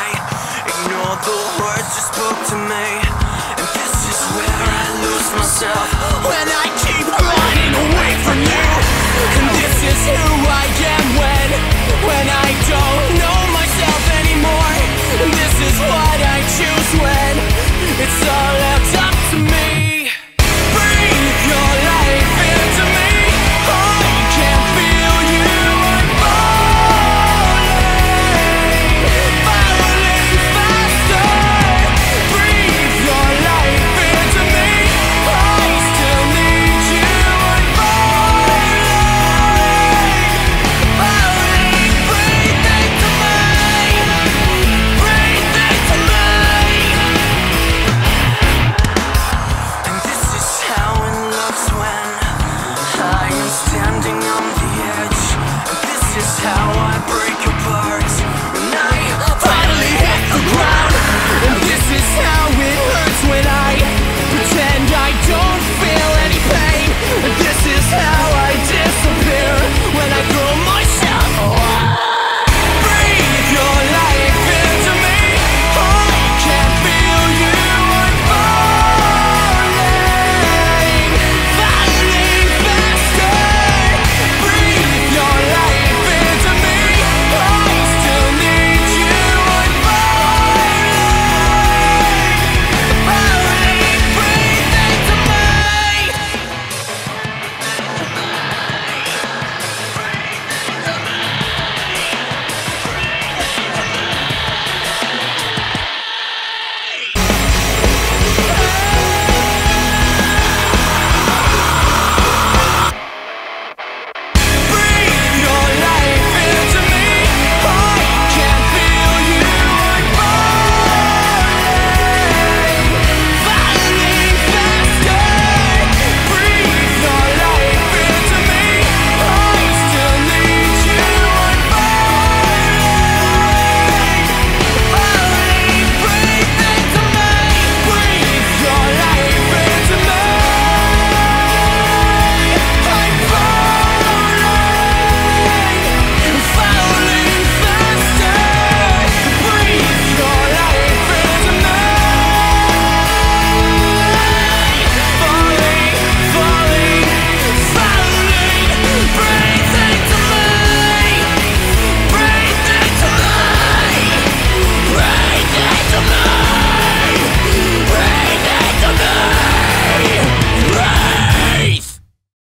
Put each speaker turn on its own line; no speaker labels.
Ignore the words you spoke to me, and this is where I lose myself, when I keep running away from you. And this is who I am when I don't know myself anymore.